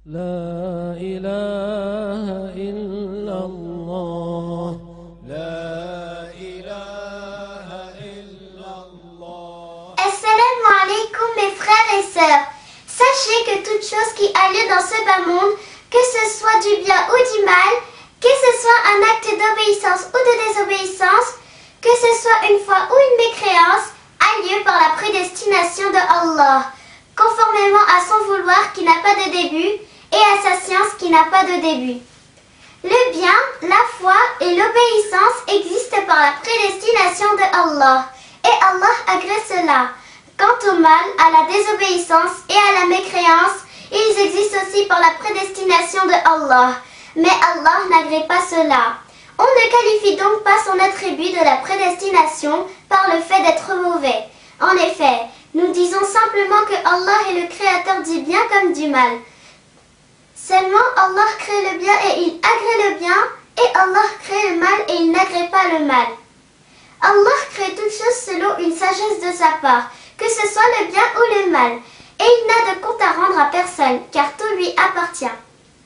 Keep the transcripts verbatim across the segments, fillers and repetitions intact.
لا إله إلا الله لا إله إلا الله. Assalamu alaikum mes frères et sœurs. Sachez que toute chose qui a lieu dans ce bas monde, que ce soit du bien ou du mal, que ce soit un acte d'obéissance ou de désobéissance, que ce soit une foi ou une mécréance, a lieu par la prédestination de Allah, conformément à son vouloir qui n'a pas de début et à sa science qui n'a pas de début. Le bien, la foi et l'obéissance existent par la prédestination de Allah, et Allah agrée cela. Quant au mal, à la désobéissance et à la mécréance, ils existent aussi par la prédestination de Allah, mais Allah n'agrée pas cela. On ne qualifie donc pas son attribut de la prédestination par le fait d'être mauvais. En effet, nous disons simplement que Allah est le créateur du bien comme du mal. Seulement Allah crée le bien et il agrée le bien, et Allah crée le mal et il n'agrée pas le mal. Allah crée toutes choses selon une sagesse de sa part, que ce soit le bien ou le mal, et il n'a de compte à rendre à personne, car tout lui appartient.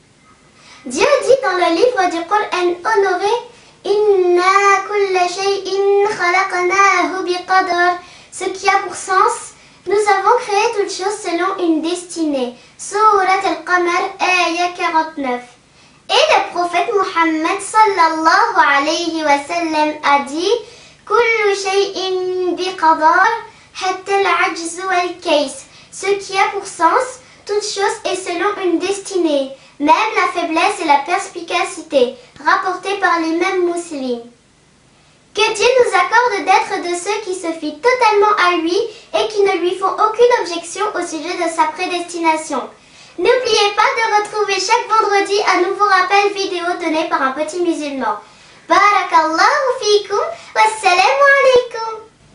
Dieu dit dans le livre du Coran honoré, Inna kulla shay'in khalaqnahu biqadar, ce qui a pour sens, nous avons créé toutes choses selon une destinée. Surat al-Qamar, ayah quarante-neuf. Et le prophète Muhammad sallallahu alayhi wa sallam a dit, Kullu shay'in biqadar, hatta al-ajz wal-kays. Ce qui a pour sens, toute chose est selon une destinée, même la faiblesse et la perspicacité, rapportées par les mêmes musulmans. Que Dieu nous accorde d'être de ceux qui se fient totalement à lui et qui ne lui font aucune objection au sujet de sa prédestination. N'oubliez pas de retrouver chaque vendredi un nouveau rappel vidéo donné par un petit musulman. Barakallahu fikum, wassalamu alaikum.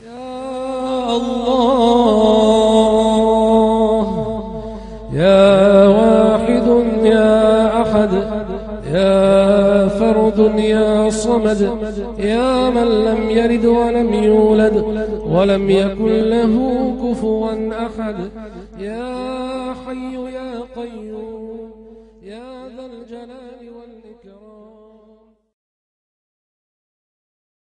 يا واحد يا أحد يا فرد يا صمد يا من لم يلد ولم يولد ولم يكن له كفوا أحد يا حي يا قيوم يا ذا الجلال